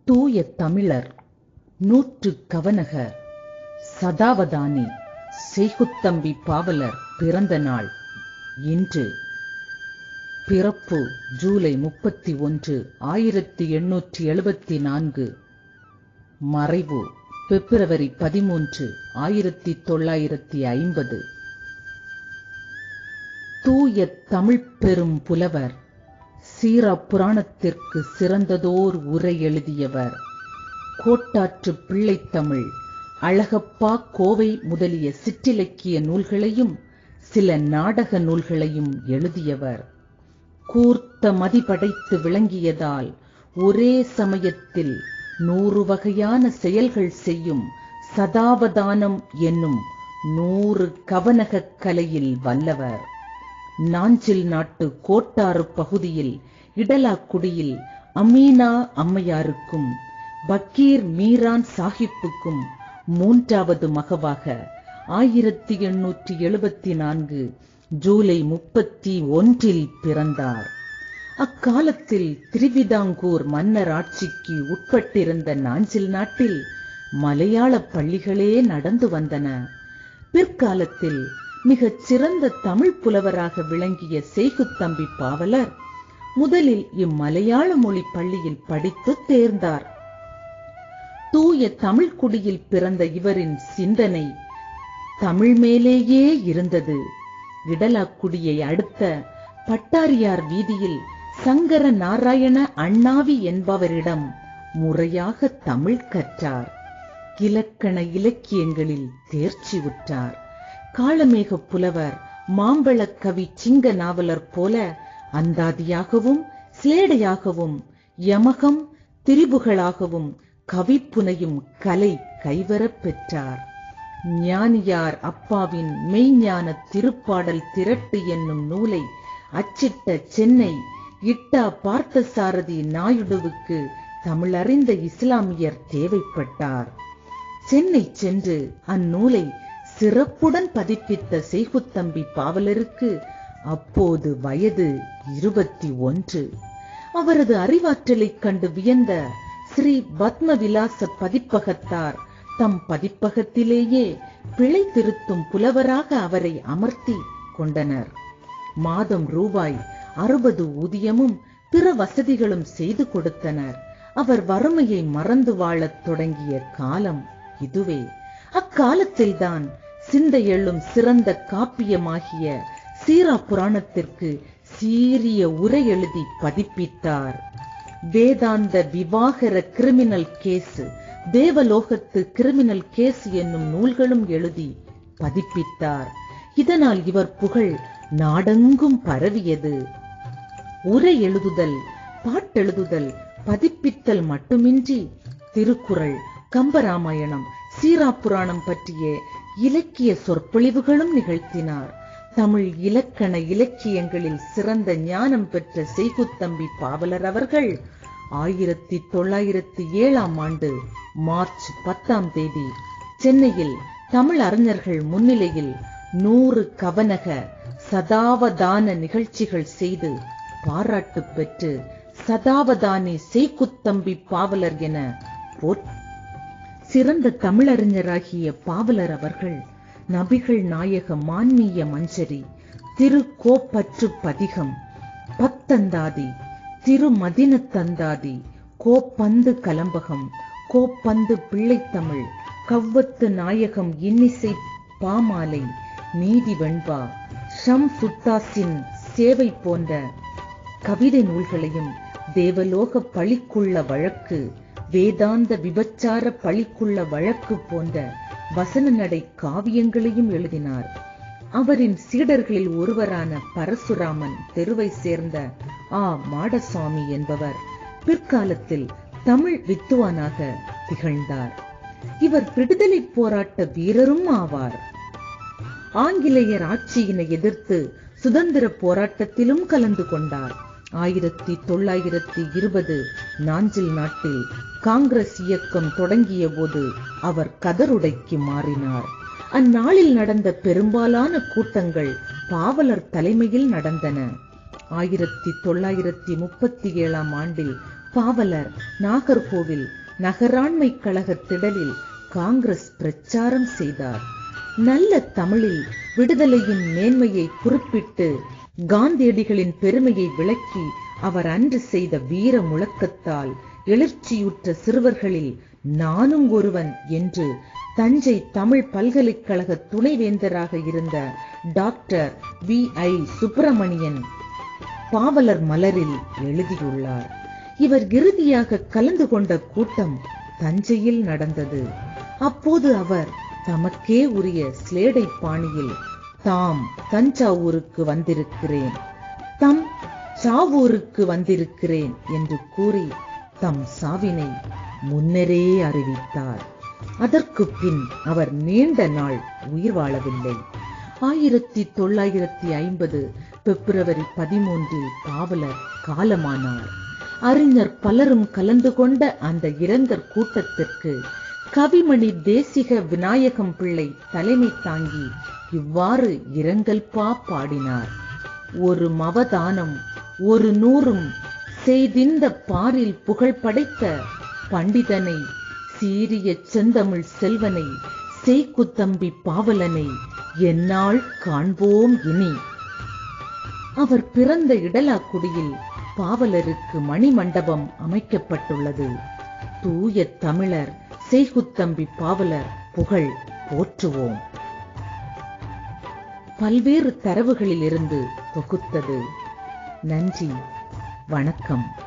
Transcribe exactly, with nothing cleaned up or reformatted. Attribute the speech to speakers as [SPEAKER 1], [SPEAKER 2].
[SPEAKER 1] தூய தமிழர் நூற்று கவனகர் சதாவதானி செய்குத்தம்பி பாவலர் பிறந்த நாள் இன்று. பிறப்பு ஜூலை முப்பத்தி ஒன்று ஆயிரத்தி எண்ணூற்றி எழுபத்தி நான்கு. மறைவு பிப்ரவரி பதிமூன்று ஆயிரத்தி தொள்ளாயிரத்தி ஐம்பது. தூய தமிழ் பெரும் புலவர், சீரா புராணத்திற்கு சிறந்ததோர் உரை எழுதியவர், கோட்டாற்று பிள்ளைத்தமிழ், அழகப்பா கோவை முதலிய சிற்றிலக்கிய நூல்களையும் சில நாடக நூல்களையும் எழுதியவர். கூர்த்த மதிபடைத்து விளங்கியதால் ஒரே சமயத்தில் நூறு வகையான செயல்கள் செய்யும் சதாவதானம் என்னும் நூறு கவனகக் கலையில் வல்லவர். நாஞ்சில் நாட்டு கோட்டாறு பகுதியில் இடலாக்குடியில் அமீனா அம்மையாருக்கும் பக்கீர் மீரான் சாஹிப்புக்கும் மூன்றாவது மகவாக ஆயிரத்தி எண்ணூற்றி எழுபத்தி நான்கு ஜூலை முப்பத்தி ஒன்றில் பிறந்தார். அக்காலத்தில் திருவிதாங்கூர் மன்னர் ஆட்சிக்கு உட்பட்டிருந்த நாஞ்சில் நாட்டில் மலையாள பள்ளிகளே நடந்து வந்தன. பிற்காலத்தில் மிகச் சிறந்த தமிழ் புலவராக விளங்கிய செய்குத்தம்பி பாவலர் முதலில் இம்மலையாள மொழி பள்ளியில் படித்து தேர்ந்தார். தூய தமிழ் குடியில் பிறந்த இவரின் சிந்தனை தமிழ் மேலேயே இருந்தது. இடலாக்குடியை அடுத்த பட்டாரியார் வீதியில் சங்கர நாராயண அண்ணாவி என்பவரிடம் முறையாக தமிழ் கற்றார். இலக்கண இலக்கியங்களில் தேர்ச்சி உற்றார். காளமேக புலவர், மாம்பழ கவி சிங்க நாவலர் போல அந்தாதியாகவும் சிலேடையாகவும் யமகம் திரிபுகளாகவும் கவிப்புனையும் கலை கைவரப் பெற்றார். ஞானியார் அப்பாவின் மெய்ஞான திருப்பாடல் திரட்டு என்னும் நூலை அச்சிட்ட சென்னை இட்டா பார்த்தசாரதி நாயுடுவுக்கு தமிழறிந்த இஸ்லாமியர் தேவைப்பட்டார். சென்னை சென்று அந்நூலை சிறப்புடன் பதிப்பித்த செய்குத்தம்பி பாவலருக்கு அப்போது வயது இருபத்தி ஒன்று. அவரது அறிவாற்றலைக் கண்டு வியந்த ஸ்ரீ பத்ம விலாச பதிப்பகத்தார் தம் பதிப்பகத்திலேயே பிழை திருத்தும் புலவராக அவரை அமர்த்தி கொண்டனர். மாதம் ரூபாய் அறுபது ஊதியமும் பிற வசதிகளும் செய்து கொடுத்தனர். அவர் வறுமையை மறந்து வாழத் தொடங்கிய காலம் இதுவே. அக்காலத்தில்தான் சிந்தை எழும் சிறந்த காப்பியமாகிய சீரா புராணத்திற்கு சீரிய உரை எழுதி பதிப்பித்தார். வேதாந்த விவாகர கிரிமினல் கேஸ், தேவலோகத்து கிரிமினல் கேஸ் என்னும் நூல்களும் எழுதி பதிப்பித்தார். இதனால் இவர் புகழ் நாடெங்கும் பரவியது. உரை எழுதுதல், பாட்டெழுதுதல், பதிப்பித்தல் மட்டுமின்றி திருக்குறள், கம்பராமாயணம், சீரா புராணம் பற்றிய இலக்கிய சொற்பொழிவுகளும் நிகழ்த்தினார். தமிழ் இலக்கண இலக்கியங்களில் சிறந்த ஞானம் பெற்ற செய்குத்தம்பி பாவலர் அவர்கள் ஆயிரத்தி தொள்ளாயிரத்தி ஏழாம் ஆண்டு மார்ச் பத்தாம் தேதி சென்னையில் தமிழ் அறிஞர்கள் முன்னிலையில் நூறு கவனக சதாவதான நிகழ்ச்சிகள் செய்து பாராட்டு பெற்று சதாவதானி செய்குத்தம்பி பாவலர் என போற்ற சிறந்த தமிழறிஞராகிய பாவலர் அவர்கள் நபிகள் நாயக மான்மீய மஞ்சரி, திரு கோப்பற்று பதிகம், பத்தந்தாதி, திருமதின தந்தாதி, கோப்பந்து கலம்பகம், கோப்பந்து பிள்ளைத்தமிழ், கவ்வத்து நாயகம் இன்னிசை பாமாலை, நீதி வெண்பா, ஷம் சுத்தாசின் சேவை போன்ற கவிதை நூல்களையும், தேவலோக பழிக்குள்ள வழக்கு, வேதாந்த விபச்சார பழிக்குள்ள வழக்கு போன்ற வசன நடை காவியங்களையும் எழுதினார். அவரின் சீடர்களில் ஒருவரான பரசுராமன் தெருவை சேர்ந்த ஆ மாடசாமி என்பவர் பிற்காலத்தில் தமிழ் வித்துவானாக திகழ்ந்தார். இவர் விடுதலை போராட்ட வீரரும் ஆவார். ஆங்கிலேயர் ஆட்சியினை எதிர்த்து சுதந்திர போராட்டத்திலும் கலந்து கொண்டார். ஆயிரத்தி தொள்ளாயிரத்தி இருபது நாஞ்சில் நாட்டில் காங்கிரஸ் இயக்கம் தொடங்கிய போது அவர் கதருடைக்கு மாறினார். அந்நாளில் நடந்த பெரும்பாலான கூட்டங்கள் பாவலர் தலைமையில் நடந்தன. ஆயிரத்தி தொள்ளாயிரத்தி முப்பத்தி ஏழாம் ஆண்டில் பாவலர் நாகர்கோவில் நகராண்மை கழக திடலில் காங்கிரஸ் பிரச்சாரம் செய்தார். நல்ல தமிழில் விடுதலையின் மேன்மையை குறிப்பிட்டு காந்தியடிகளின் பெருமையை விளக்கி அவர் அன்று செய்த வீர முழக்கத்தால் எழுச்சியுற்ற சிறுவர்களில் நானும் ஒருவன் என்று தஞ்சை தமிழ் பல்கலைக்கழக துணைவேந்தராக இருந்த டாக்டர் வி ஐ சுப்பிரமணியன் பாவலர் மலரில் எழுதியுள்ளார். இவர் இறுதியாக கலந்து கொண்ட கூட்டம் தஞ்சையில் நடந்தது. அப்போது அவர் தமக்கே உரிய ஸ்லேடை பாணியில் தாம் தஞ்சாவூருக்கு வந்திருக்கிறேன், தம் சாவூருக்கு வந்திருக்கிறேன் என்று கூறி தம் சாவினை முன்னரே அறிவித்தார். அதற்கு பின் அவர் நீண்ட நாள் உயிர் வாழவில்லை. ஆயிரத்தி தொள்ளாயிரத்தி ஐம்பது பிப்ரவரி பதிமூன்றில் பாவலர் காலமானார். அறிஞர் பலரும் கலந்து கொண்ட அந்த இரங்கற் கூட்டத்திற்கு கவிமணி தேசிக விநாயகம் பிள்ளை தலைமை தாங்கி இவ்வாறு இரங்கல் பா பாடினார். ஒரு மவதானம் ஒரு நூறும் செய்திந்த பாரில் புகழ் படைத்த பண்டிதனை, சீரிய செந்தமிழ் செல்வனை, செய்குத்தம்பி பாவலனை எந்நாள் காண்போம் இனி. அவர் பிறந்த இடலாக்குடியில் பாவலருக்கு மணிமண்டபம் அமைக்கப்பட்டுள்ளது. தூய தமிழர் செய்குத்தம்பி பாவலர் புகழ் போற்றுவோம். பல்வேறு தரவுகளில் இருந்து தொகுத்தது. நன்றி, வணக்கம்.